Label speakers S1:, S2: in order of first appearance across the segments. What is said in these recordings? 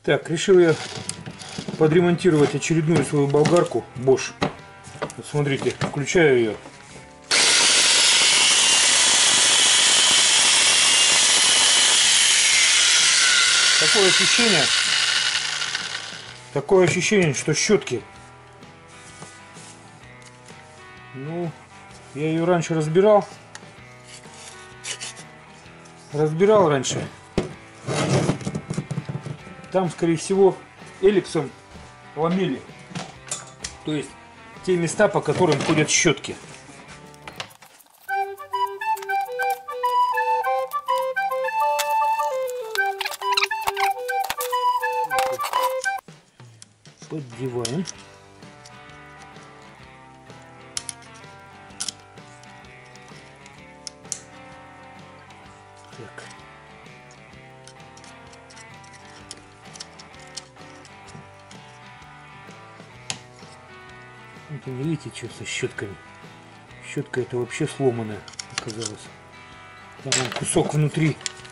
S1: Так, решил я подремонтировать очередную свою болгарку Bosch. Вот смотрите, включаю ее. Такое ощущение, что щетки. Ну, я ее раньше разбирал раньше. Там, скорее всего, эллипсом ломили. То есть те места, по которым ходят щетки. Поддеваем. Так. Вот вы видите, что со щетками. Щетка это вообще сломанная оказалась. Там вон кусок внутри.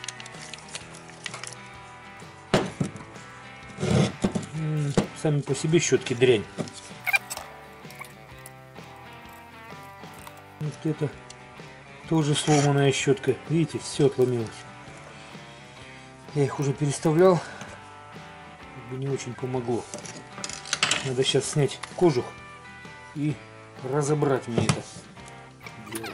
S1: Сами по себе щетки дрянь. Вот это тоже сломанная щетка. Видите, все отломилось. Я их уже переставлял. Как бы не очень помогло. Надо сейчас снять кожух и разобрать мне это дело.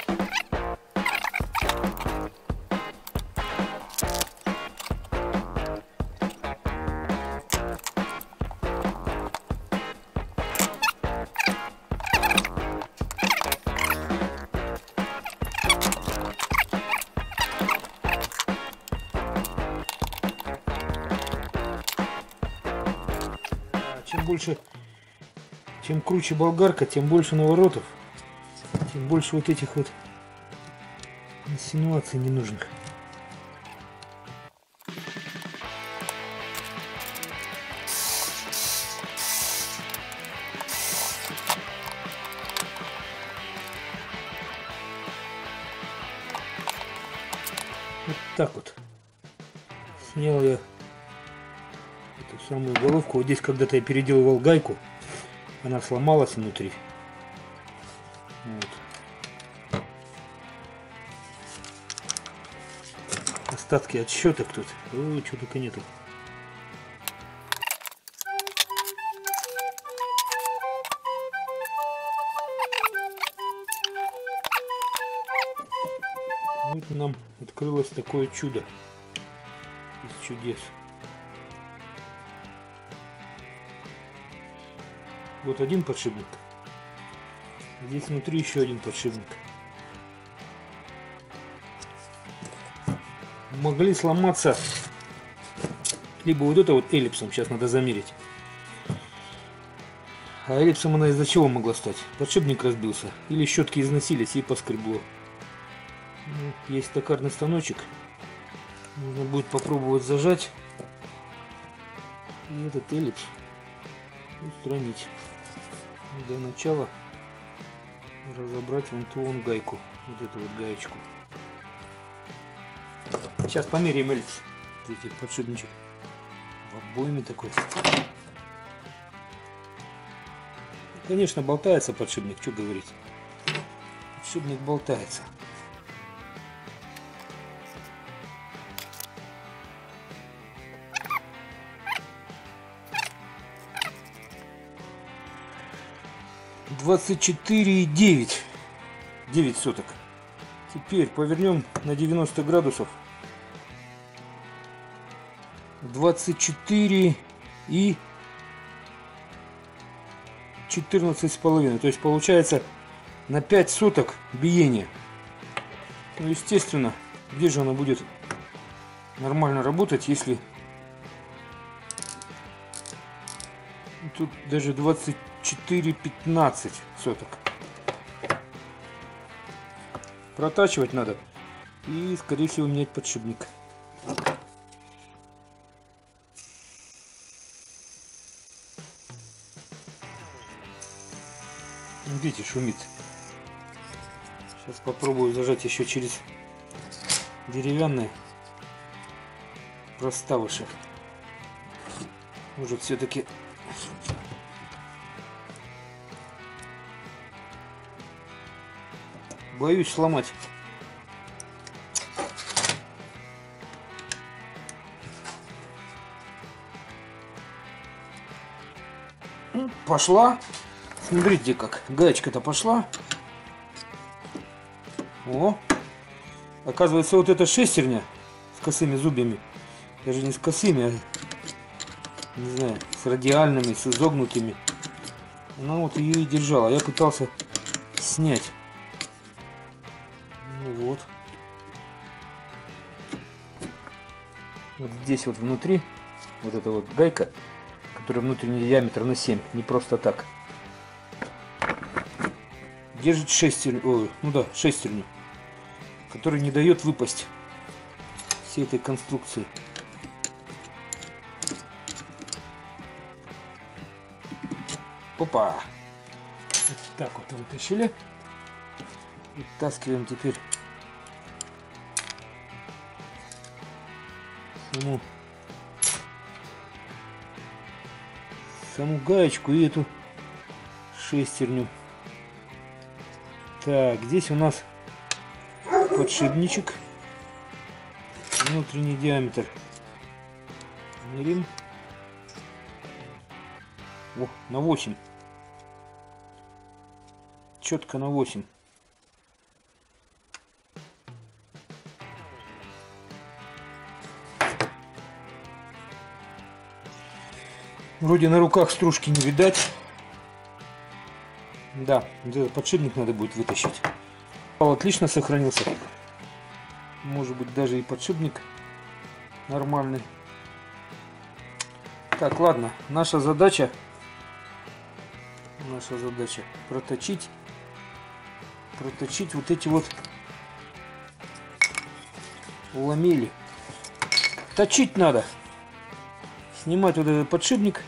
S1: Чем круче болгарка, тем больше наворотов, тем больше вот этих вот инсинуаций ненужных. Вот так вот снял я эту самую головку. Вот здесь когда-то я переделывал гайку. Она сломалась внутри. Вот. Остатки от щеток тут. Ой, чего только нету. Вот нам открылось такое чудо из чудес. Вот один подшипник. Здесь внутри еще один подшипник. Могли сломаться либо вот это вот эллипсом, сейчас надо замерить. А эллипсом она из-за чего могла стать? Подшипник разбился. Или щетки износились и поскребло. Ну, есть токарный станочек. Нужно будет попробовать зажать. И этот эллипс устранить. Для начала разобрать вон ту вон гайку, вот эту вот гаечку. Сейчас померяем эллипс. Видите, подшипничек в обойме такой. Конечно, болтается подшипник, что говорить. Подшипник болтается. (24,9 соток). Теперь повернем на 90 градусов. 24 и 14,5. То есть получается на 5 соток биения. Ну, естественно, где же она будет нормально работать, если тут даже 24,15 соток. Протачивать надо и, скорее всего, менять подшипник. Видите, шумит. Сейчас попробую зажать еще через деревянные проставыши. Может, все-таки боюсь сломать. Пошла. Смотрите, как гаечка-то пошла. О, оказывается, вот эта шестерня с косыми зубьями, даже не с косыми, а, не знаю, с радиальными, с изогнутыми, она вот ее и держала. Я пытался снять. Ну вот. Вот здесь вот внутри, вот эта вот гайка, которая внутренний диаметр на 7, не просто так. Держит шестерню, ой, ну да, шестерню, который не дает выпасть всей этой конструкции. Опа! Вот так вот вытащили. Вытаскиваем теперь саму гаечку и эту шестерню. Так, здесь у нас подшипничек, внутренний диаметр мерим. О, на 8, четко на 8. Вроде на руках стружки не видать. Да, этот подшипник надо будет вытащить. Отлично сохранился. Может быть, даже и подшипник нормальный. Так, ладно, наша задача проточить вот эти вот ламели. Точить надо. Снимать вот этот подшипник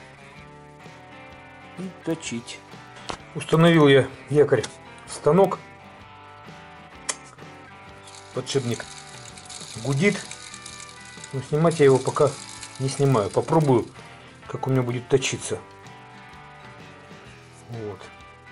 S1: и точить. Установил я якорь в станок. Подшипник гудит. Но снимать я его пока не снимаю. Попробую, как у меня будет точиться. Вот.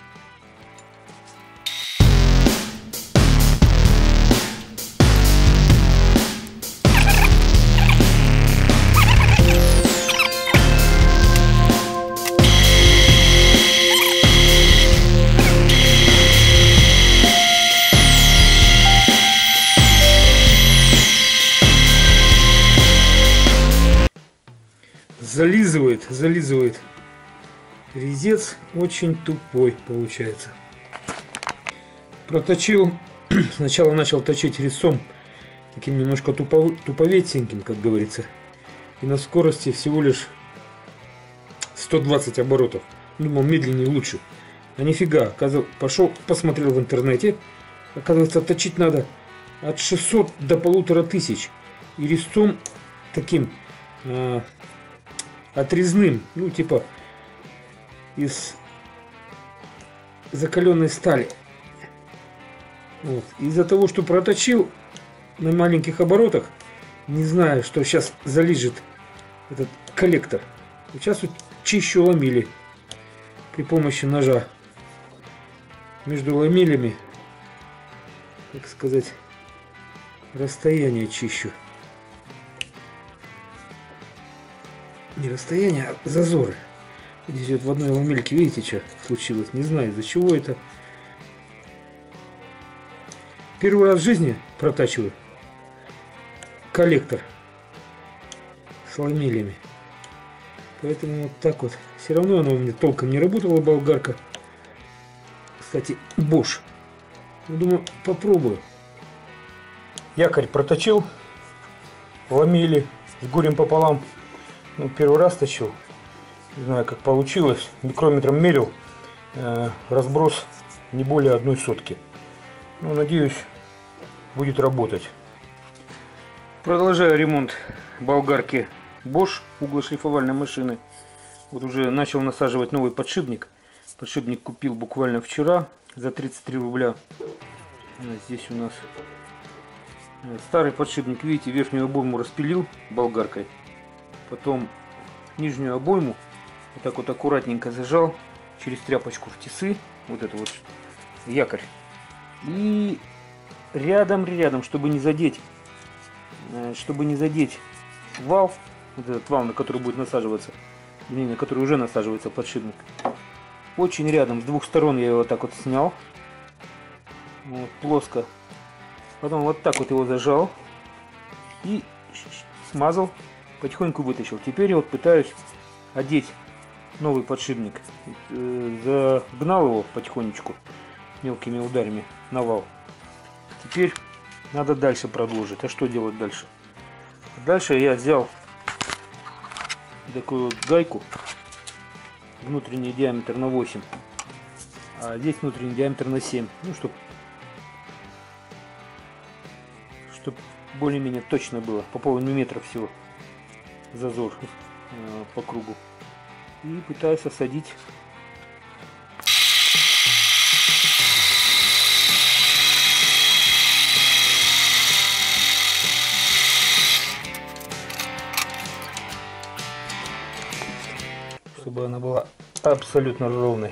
S1: Зализывает. Резец очень тупой получается. Проточил. Сначала начал точить резцом таким немножко туповетеньким, как говорится. И на скорости всего лишь 120 оборотов. Думал, медленнее лучше. А нифига. Пошел, посмотрел в интернете. Оказывается, точить надо от 600 до 1500. И резцом таким отрезным, ну типа из закаленной стали. Вот. Из-за того, что проточил на маленьких оборотах, не знаю, что сейчас залижет этот коллектор. Сейчас вот чищу ламели при помощи ножа. Между ламелями, так сказать, расстояние чищу. Не расстояние, а зазоры. Здесь вот в одной ламельке, видите, что случилось? Не знаю, из-за чего это. Первый раз в жизни протачиваю коллектор с ламелями. Поэтому вот так вот. Все равно она у меня толком не работала, болгарка. Кстати, Bosch. Думаю, попробую. Якорь проточил. Ламели с горем пополам. Ну, первый раз точил. Не знаю, как получилось. Микрометром мерил. Разброс не более 1/100. Ну, надеюсь, будет работать. Продолжаю ремонт болгарки Bosch, углошлифовальной машины. Вот уже начал насаживать новый подшипник. Подшипник купил буквально вчера за 33 рубля. Здесь у нас старый подшипник. Видите, верхнюю обойму распилил болгаркой. Потом нижнюю обойму вот так вот аккуратненько зажал через тряпочку в тисы, вот это вот якорь. И рядом, чтобы не задеть вал, вот этот вал, на который будет насаживаться, на который уже насаживается подшипник. Очень рядом, с двух сторон я его вот так вот снял, вот, плоско. Потом вот так вот его зажал и смазал, потихоньку вытащил. Теперь я вот пытаюсь одеть новый подшипник. Загнал его потихонечку мелкими ударами на вал. Теперь надо дальше продолжить. А что делать дальше? Дальше я взял такую вот гайку, внутренний диаметр на 8, а здесь внутренний диаметр на 7. Ну, чтобы более-менее точно было. По полмиллиметра всего зазор по кругу. И пытаюсь осадить. Чтобы она была абсолютно ровной.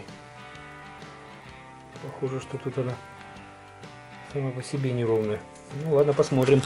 S1: Похоже, что тут она сама по себе неровная. Ну ладно, посмотрим.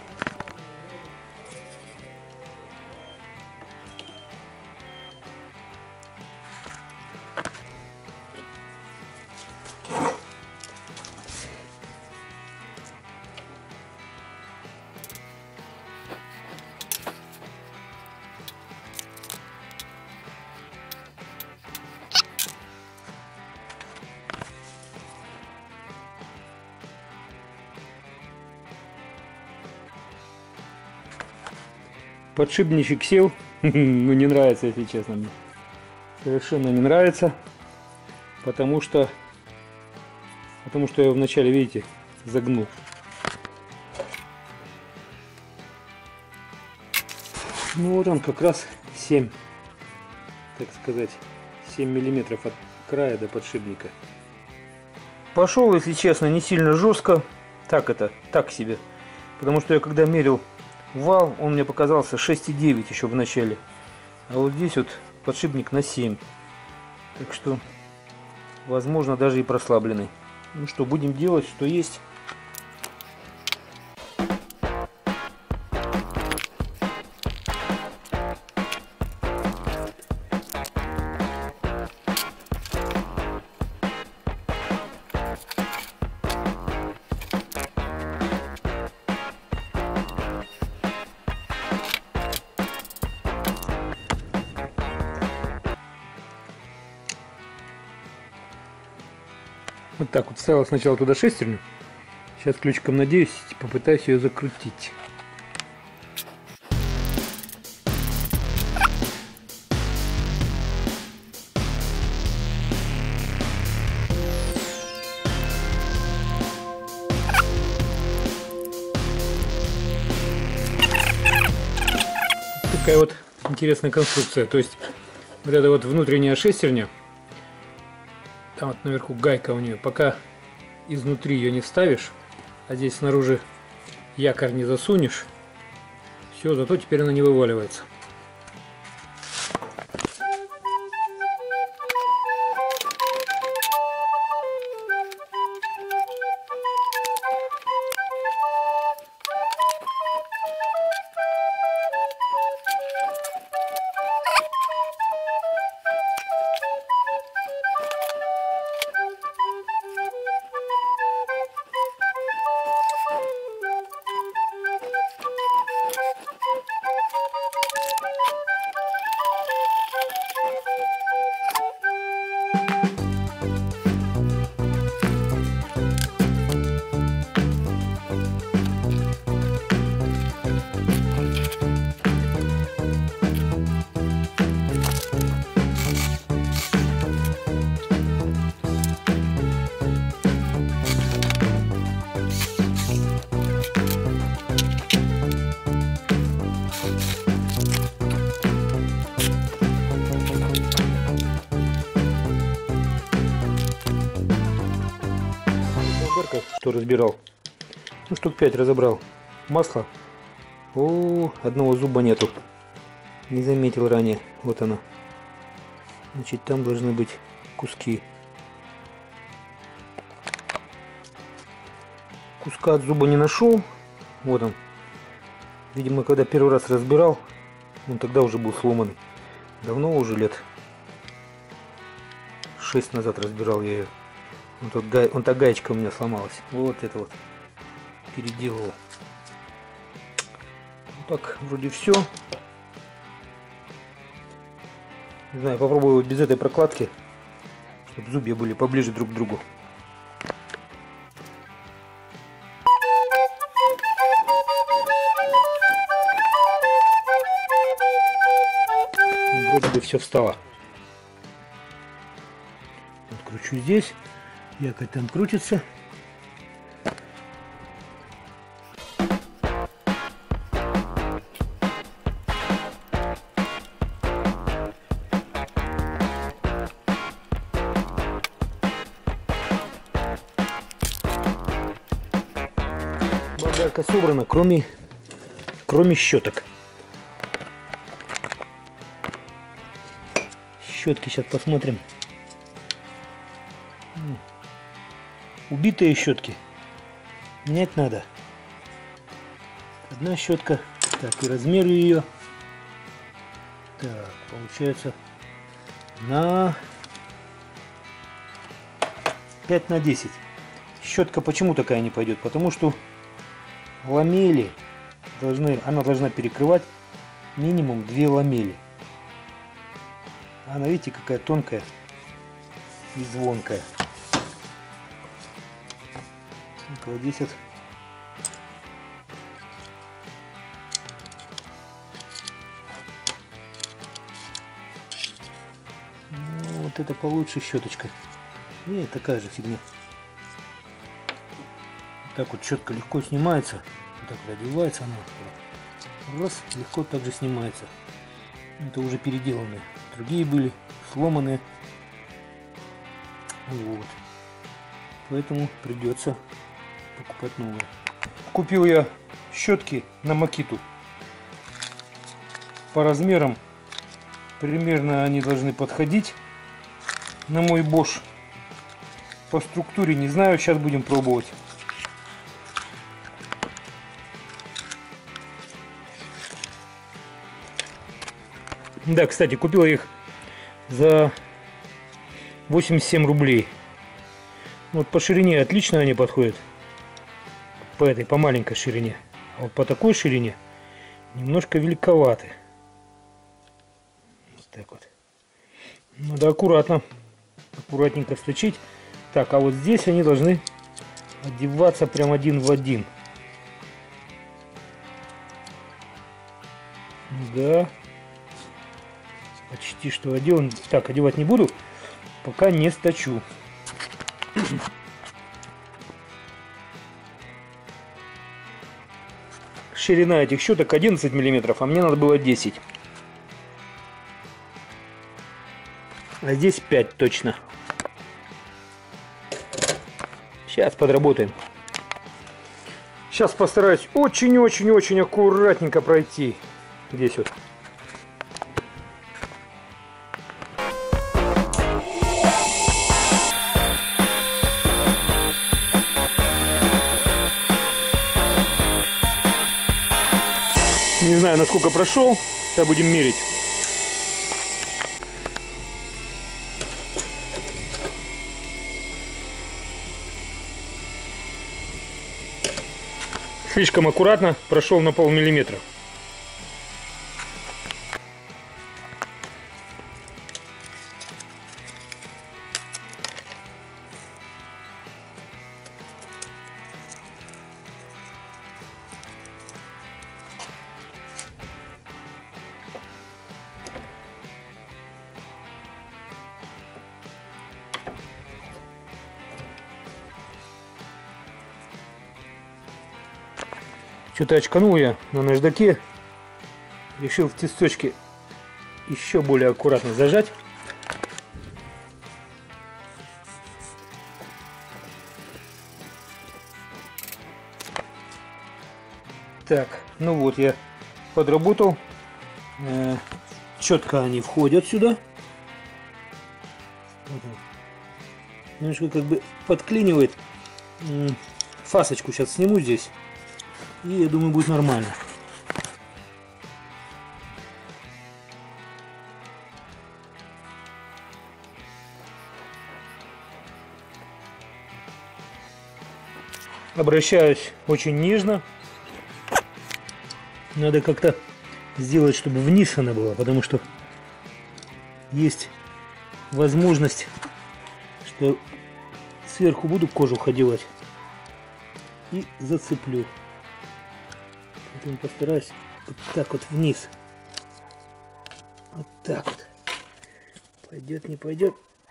S1: Подшипничек сел, ну не нравится, если честно мне. Совершенно не нравится, потому что я его вначале, видите, загнул. Ну вот он как раз 7, так сказать, 7 миллиметров от края до подшипника. Пошел, если честно, не сильно жестко, так себе, потому что я когда мерил вал, он мне показался 6,9 еще в начале. А вот здесь вот подшипник на 7. Так что, возможно, даже и прослабленный. Ну что, будем делать, что есть. Вот так вот вставил сначала туда шестерню. Сейчас ключиком, надеюсь, попытаюсь ее закрутить. Такая вот интересная конструкция. То есть вот эта вот внутренняя шестерня, там вот наверху гайка у нее, пока изнутри ее не вставишь, а здесь снаружи якорь не засунешь, все, зато теперь она не вываливается. Что разбирал, ну штук 5 разобрал. Масло, одного зуба нету. Не заметил ранее. Вот она. Значит, там должны быть куски. Куска от зуба не нашел. Вот он. Видимо, когда первый раз разбирал, он тогда уже был сломанный. Давно уже, лет 6 назад разбирал я ее. Вон та гаечка у меня сломалась. Вот это вот. Переделывал. Ну, так, вроде все. Не знаю, попробую вот без этой прокладки, чтобы зубья были поближе друг к другу. Вроде бы все встало. Откручу здесь. Якорь там крутится. Болгарка собрана, кроме щеток. Щетки сейчас посмотрим. Убитые щетки. Менять надо. Одна щетка. Так, и размер ее. Так, получается на 5 на 10. Щетка почему такая не пойдет? Потому что ламели она должна перекрывать минимум 2 ламели. Она, видите, какая тонкая и звонкая. Вот здесь вот ну, вот это получше щеточка. И такая же фигня. Так вот четко легко снимается. Вот так вот одевается она. Раз, легко также снимается. Это уже переделанные. Другие были сломанные. Вот. Поэтому придется покупать новые. Купил я щетки на Makito. По размерам примерно они должны подходить на мой Bosch. По структуре не знаю, сейчас будем пробовать. Да, кстати, купил я их за 87 рублей. Вот по ширине отлично они подходят. По маленькой ширине. А вот по такой ширине немножко великоваты. Вот так вот. Надо аккуратненько сточить. Так, а вот здесь они должны одеваться прям один в один. Да. Почти что одел. Так, одевать не буду, пока не сточу. Ширина этих щеток 11 мм, а мне надо было 10. А здесь 5 точно. Сейчас подработаем. Сейчас постараюсь очень-очень-очень аккуратненько пройти. Здесь вот. Не знаю, насколько прошел. Сейчас будем мерить. Слишком аккуратно, прошел на полмиллиметра. Что-то очканул я на наждаке. Решил в тесточке еще более аккуратно зажать. Так, ну вот я подработал. четко они входят сюда. Немножко как бы подклинивает. Фасочку сейчас сниму здесь. И я думаю, будет нормально. Обращаюсь очень нежно. Надо как-то сделать, чтобы вниз она была, потому что есть возможность, что сверху буду кожу ходевать и зацеплю. Поэтому постараюсь вот так вот вниз. Вот так вот. Пойдет, не пойдет.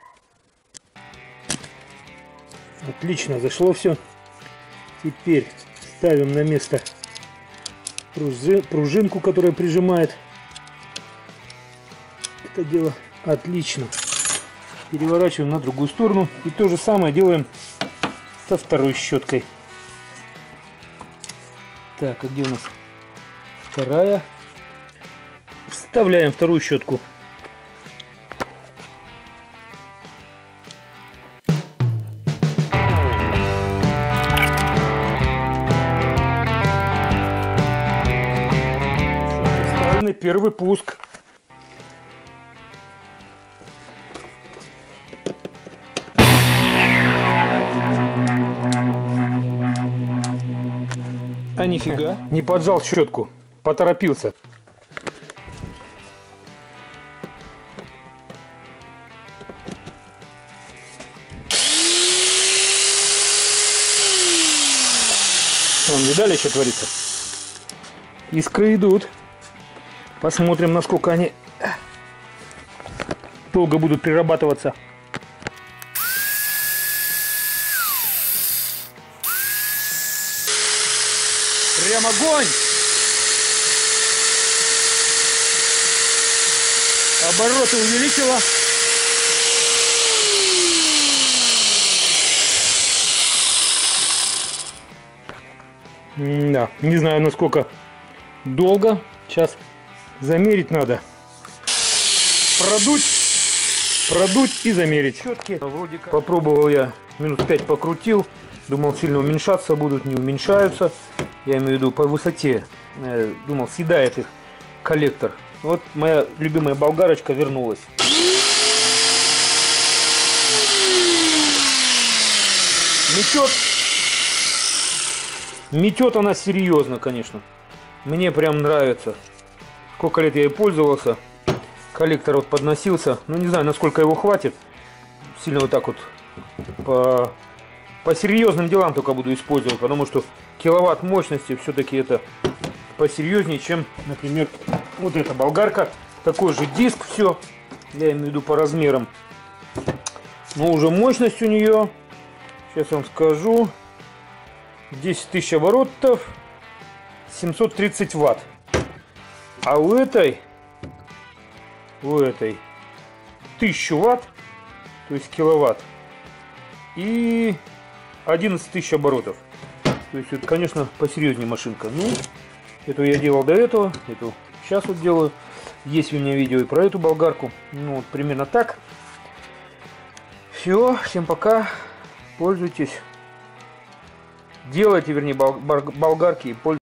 S1: Отлично, зашло все. Теперь ставим на место пружинку, которая прижимает это дело. Отлично. Переворачиваем на другую сторону. И то же самое делаем со второй щеткой. Так, а где у нас вторая? Вставляем вторую щетку. Первый пуск. А нифига, не поджал щетку, поторопился. Вон, видали, что творится? Искры идут. Посмотрим, насколько они долго будут перерабатываться. Прям огонь! Обороты увеличила. Да, не знаю, насколько долго. Сейчас замерить надо. Продуть и замерить. Щетки. Попробовал я, минут 5 покрутил. Думал, сильно уменьшаться будут, не уменьшаются. Я имею в виду по высоте. Думал, съедает их коллектор. Вот моя любимая болгарочка вернулась. Метет она серьезно, конечно. Мне прям нравится. Сколько лет я и пользовался. Коллектор вот подносился. Ну, не знаю, насколько его хватит. Сильно вот так вот по серьезным делам только буду использовать. Потому что киловатт мощности все-таки это посерьезнее, чем, например, вот эта болгарка. Такой же диск, все. Я имею в виду по размерам. Но уже мощность у нее, сейчас вам скажу, 10 тысяч оборотов, 730 ватт. А у этой 1000 ватт, то есть киловатт, и 11 тысяч оборотов. То есть это, конечно, посерьезнее машинка. Ну, эту я делал до этого, эту сейчас вот делаю. Есть у меня видео и про эту болгарку. Ну, вот примерно так. Все, всем пока. Пользуйтесь. Делайте, вернее, болгарки и пользуйтесь.